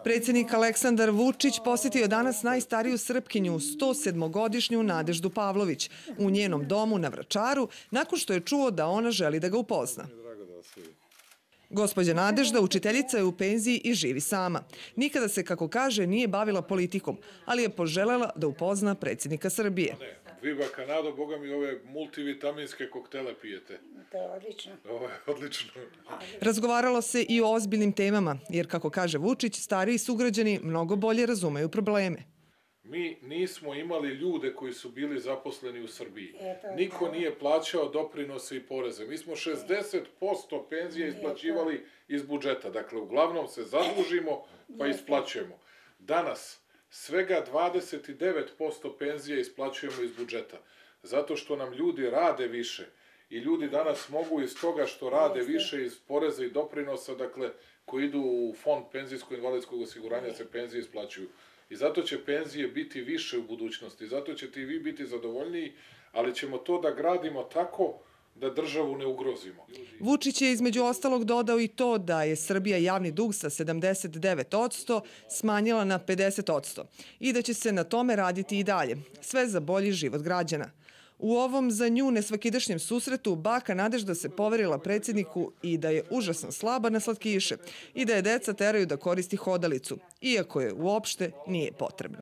Predsjednik Aleksandar Vučić posjetio danas najstariju Srpkinju, 107-godišnju Nadeždu Pavlović, u njenom domu na Vračaru, nakon što je čuo da ona želi da ga upozna. Gospođa Nadežda, učiteljica je u penziji i živi sama. Nikada se, kako kaže, nije bavila politikom, ali je poželela da upozna predsjednika Srbije. Viva Kanado, boga mi ove multivitaminske koktele pijete. To je odlično. Ovo je odlično. Razgovaralo se i o ozbiljnim temama, jer, kako kaže Vučić, stariji sugrađani mnogo bolje razumeju probleme. Mi nismo imali ljude koji su bili zaposleni u Srbiji. Niko nije plaćao doprinose i poreze. Mi smo 60% penzije isplaćivali iz budžeta. Dakle, uglavnom se zadužimo pa isplaćujemo. Danas svega 29% penzije isplaćujemo iz budžeta. Zato što nam ljudi rade više. I ljudi danas mogu iz toga što rade više iz poreza i doprinosa, dakle, koji idu u fond penzijsko-invalidskog osiguranja, se penzije isplaćuju. I zato će penzije biti više u budućnosti, zato ćete i vi biti zadovoljniji, ali ćemo to da gradimo tako da državu ne ugrozimo. Vučić je između ostalog dodao i to da je Srbija javni dug sa 79% smanjila na 50% i da će se na tome raditi i dalje, sve za bolji život građana. U ovom za nju nesvakidašnjem susretu baka Nadežda se poverila predsjedniku i da je užasno slaba na slatkiše i da je deca teraju da koristi hodalicu, iako je uopšte nije potrebno.